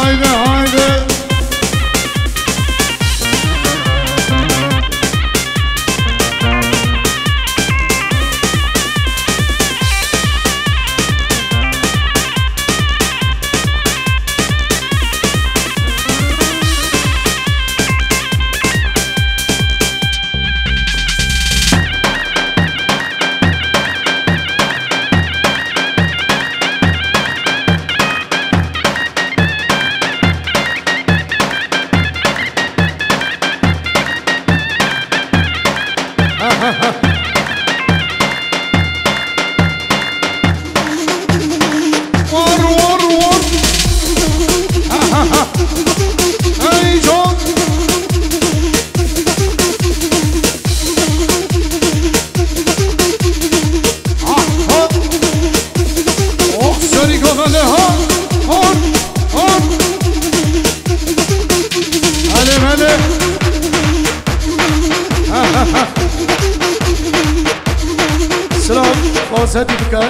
haydi haydi. سادی بکر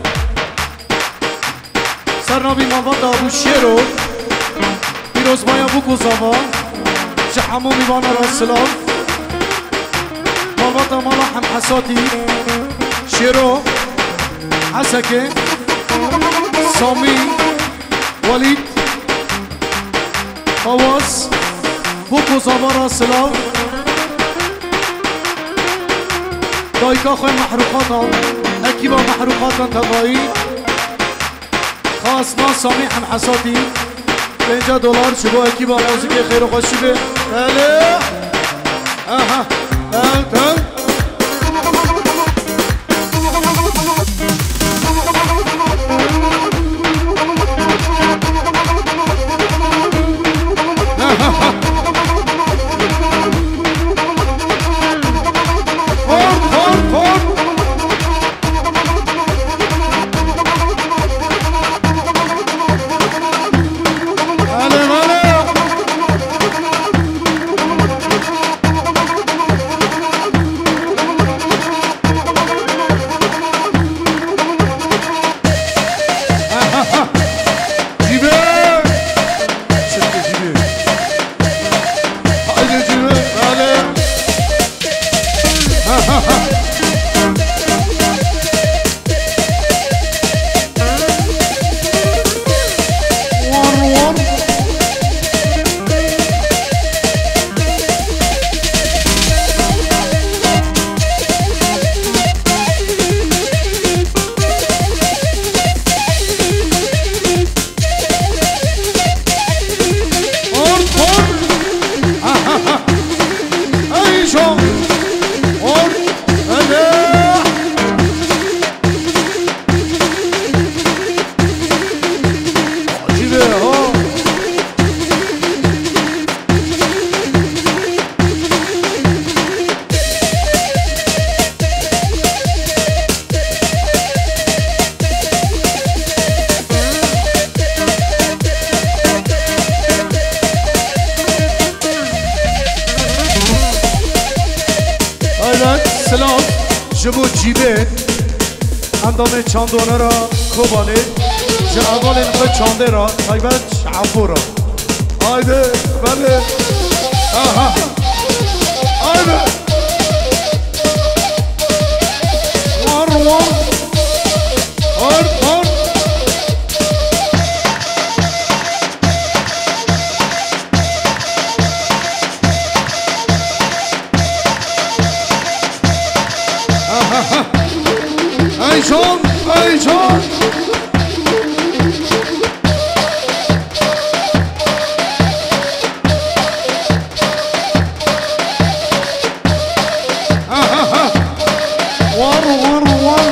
سرنابی مواد ابو شیرو پیروز مایا بو کوزاوا چه حمومی بانا را سلام مواد مالا هم حساتی شیرو حسکه سامی ولید آواز بو کوزاوا را سلام دایکا خوی محروقات اکی با محروقات تقایی خاص ما سامی هم حساتی $50 شبو اکی با موزیک خیر و خوشی به بله آها تل سلام جبو جیبه اندام چاندانه را کوبانه جه اول این چانده را تایبت عفو را آیده بله آها آیده وار وار وار وار ای جان ای جان وار وار وار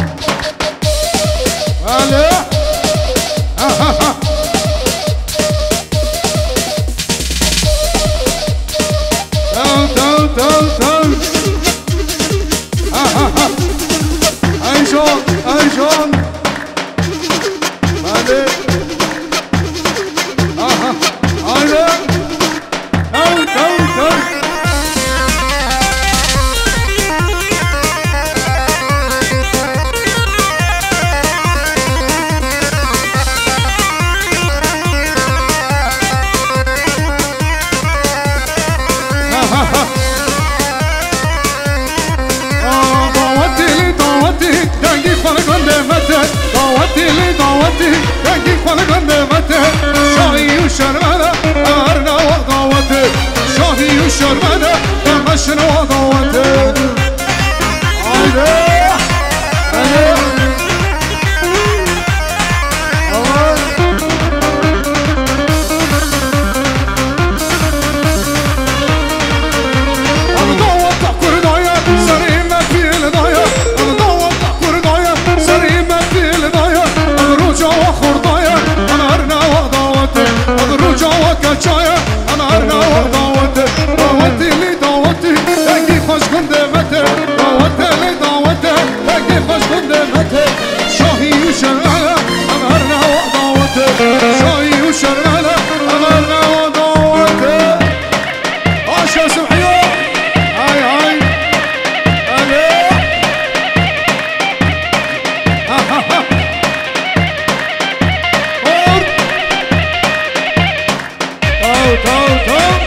بله تل تل تل Ayşon hadi aha haydi kal چایه امرنا دعوته دعوتی لی دعوتی اگی خوش کنده مته دعوته لی دعوته اگی خوش کنده مته شاهی و شرعه امرنا دعوته شاهی و شرعه امرنا دعوته عاشا سبحيو هاي هاي الو ها ها ها تو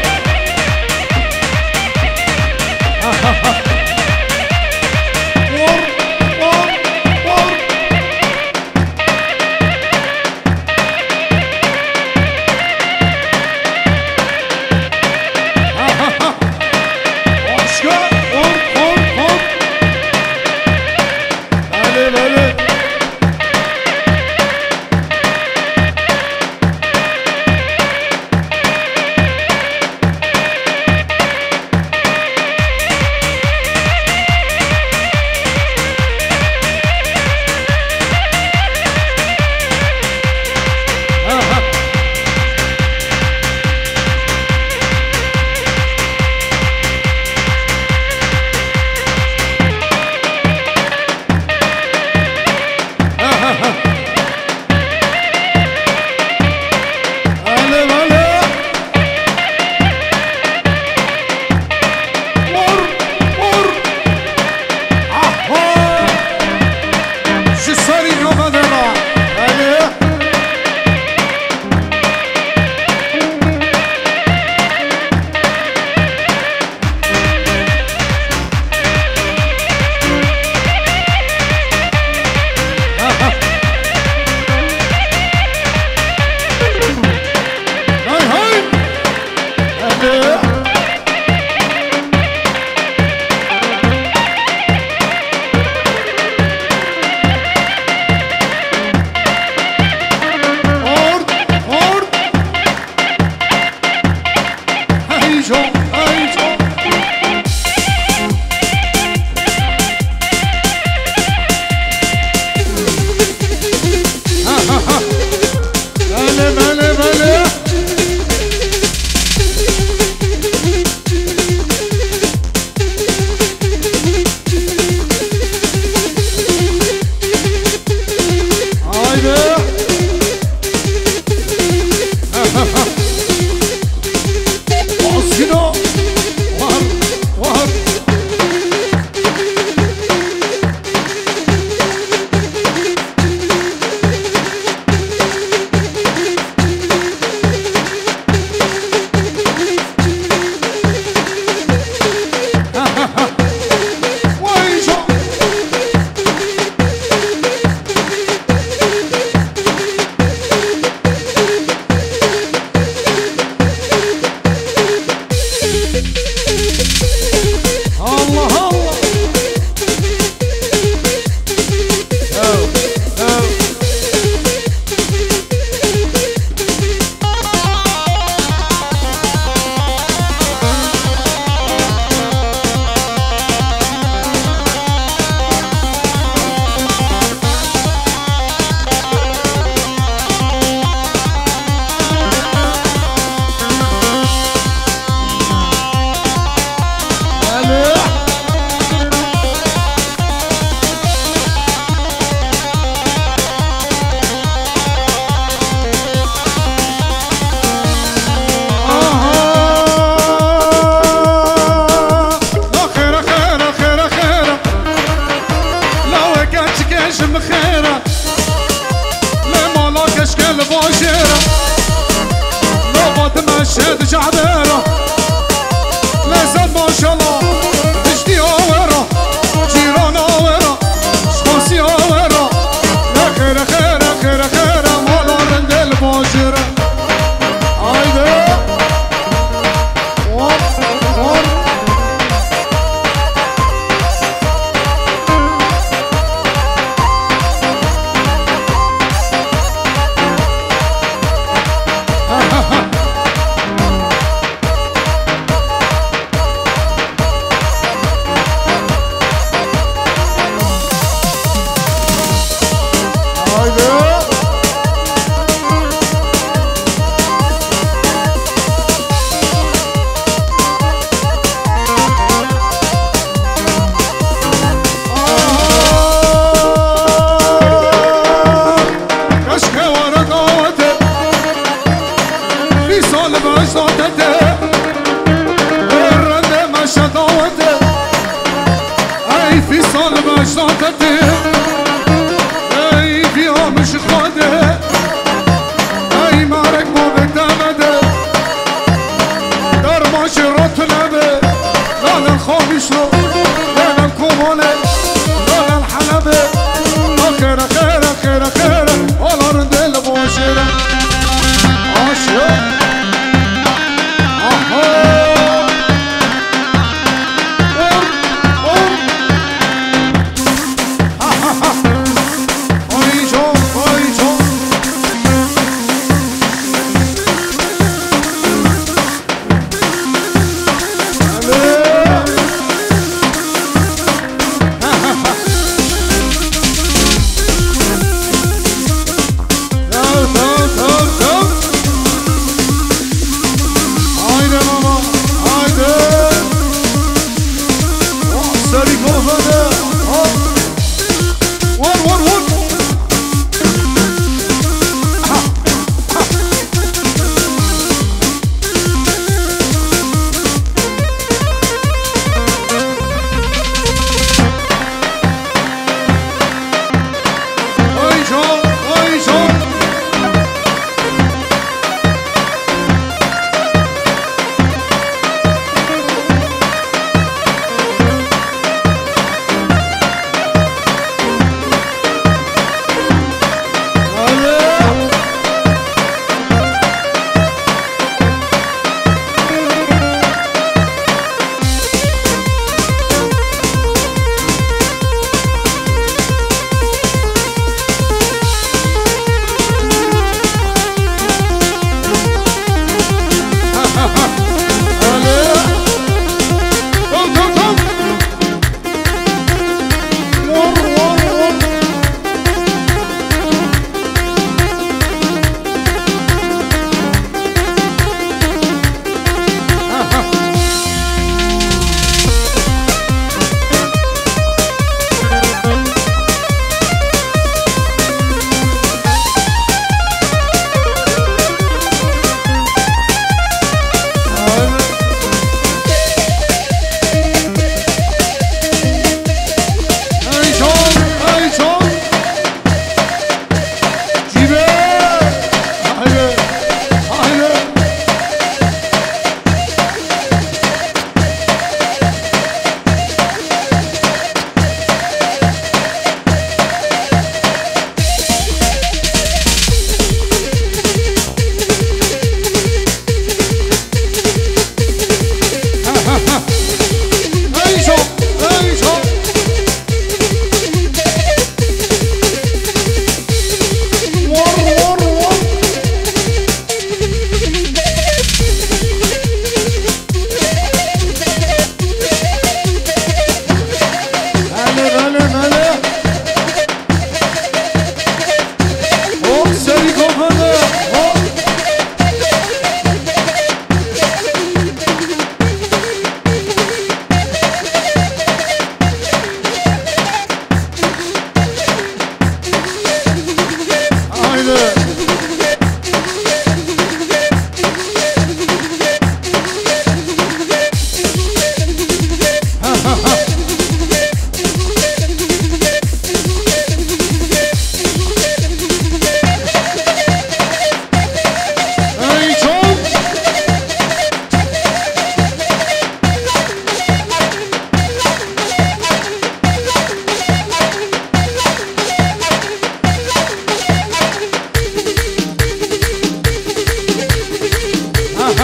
شد جعبره لازم ما شاء الله تجدي ورا جيران ورا شخصي ورا خير خير خير خير مولا رند الماجره هايدا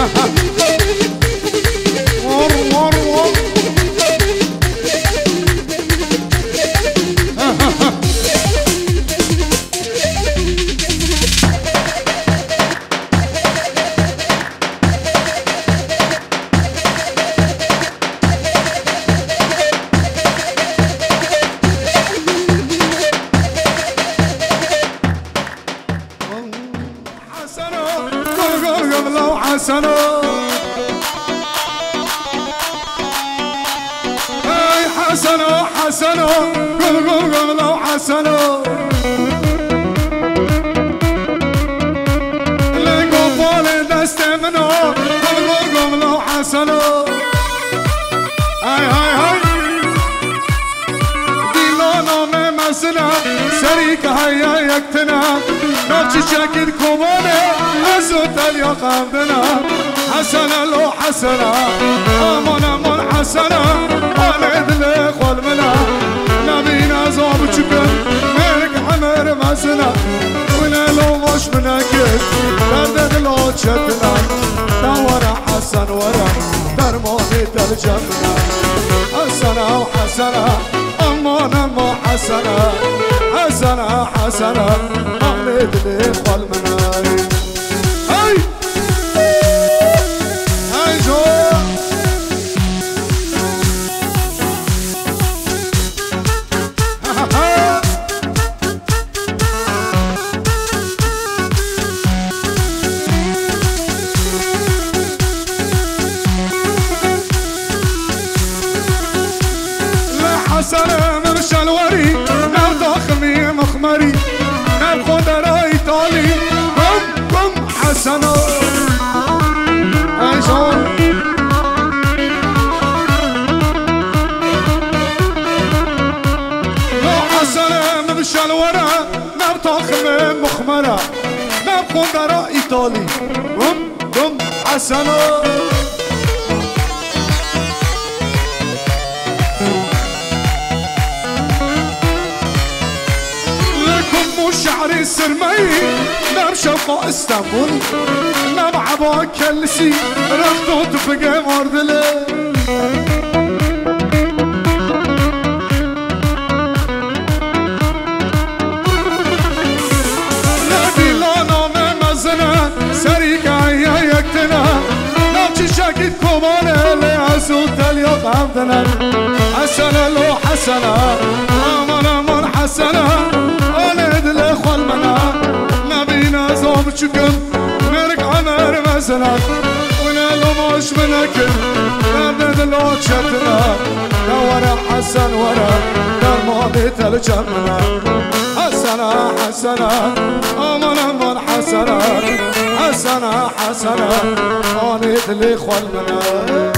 حسنو اي حسنو حسنو قم قم قم لو حسنو لقوا فول دست منو قم قم قم لو حسنو هاي هاي هاي ديلونا ممسنا شريك هيا يكتنا نوتش شاكد كومانه أزوت اليوم قبضنا حسنا لو حسنا أمان أمان حسنا ولد الإخوة المنا نبينا زوب تشكن ملك حمر مسنا ولا لو مش مناكد دردد لو تشتنا دورا حسن ورا درموني ترجمنا حسنا وحسنا أمان أمان حسنا حسنا حسنا ولد الإخوة المنا حسنا مرشل وري نار ضخمي مخمري نار خضرا ايطالي قم قم حسنا عيشون لو حسنا مرشل ورا نار ضخمي مخمرة نار خضرا ايطالي قم قم حسنا شعري السرمي نام شوق اسطنبول نام عبا كلسي رخطو تفقى مردلي لدي لانا ممزنا سريكا يا يكتنا نام شاكد كومانه لعزو تليق عبدنا حسنا لو حسنا امان امان حسنا ولد الإخوة المنا نبينا زوب تشكم ملك عمر مسنا ولا لو مش منكم نبدد لو تشتنا دورا حسن ورا درموني تلجمنا حسنا حسنا أمان أمان حسنا حسنا حسنا ولد الإخوة المنا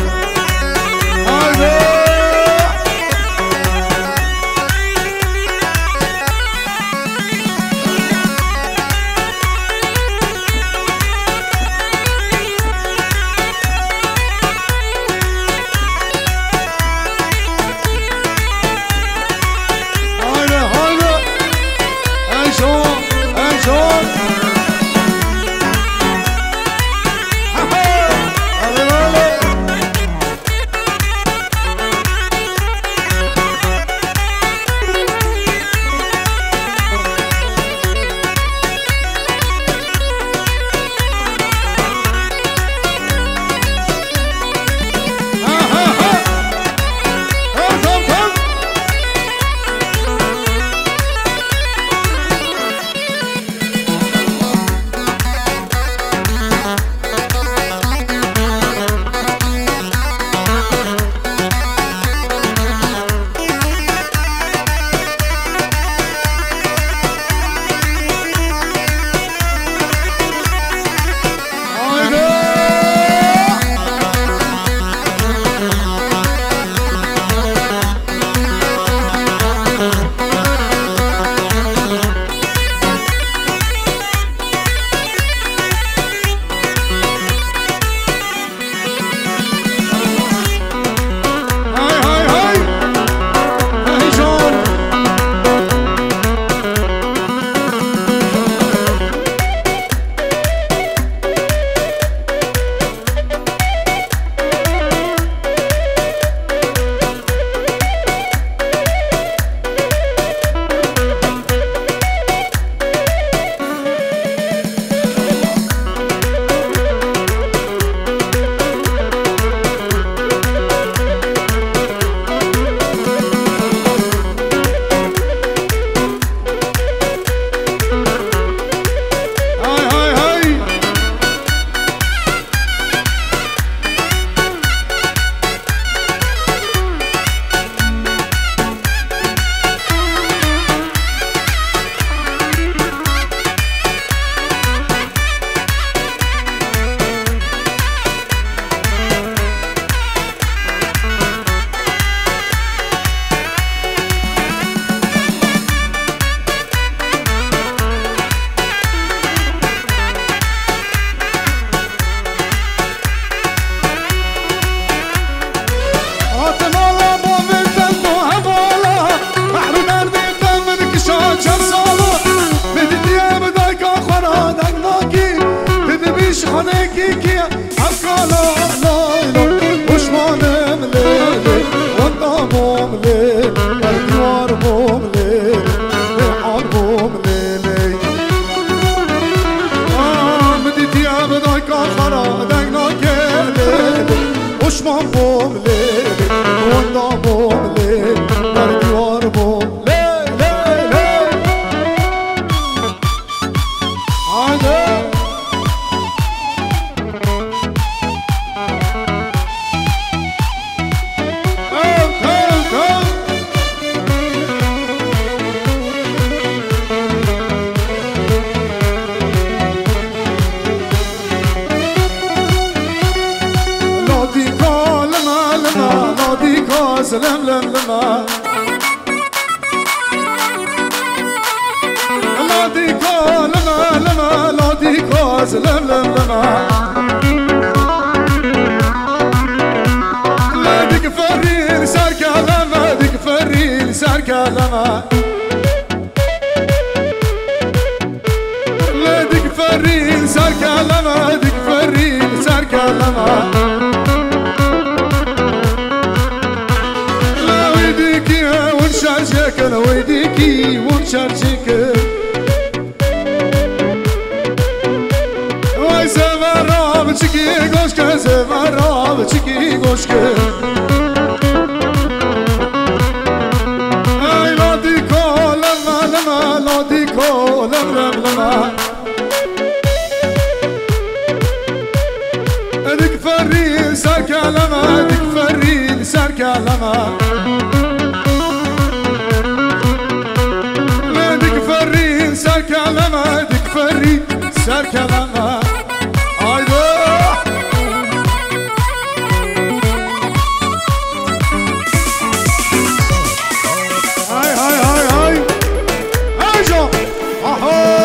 بدای کارخارا دنگنا کرده اشمان بوم لیلی وندا بوم لیلی در دیوار بوم لیلی آده لم لم لما لا ديكو لما لما لا ديكو لم لم لما لا ديك فرين ساركا لما ديك فرين ساركا لما لا ديك فرين ساركا لما ديك فرين ساركا لما ونشارجك انا ويديكي ونشارجك واي زمرا بتشكي غوشك زمرا بتشكي غوشك اي لا ديكو لما لما لا ديكو لما لما ديك فرين ساركا لما ديك فرين ساركا لما سركلمه ديك فري سركلمه هايدو هاي هاي هاي هاي هاي جو اهو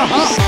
آها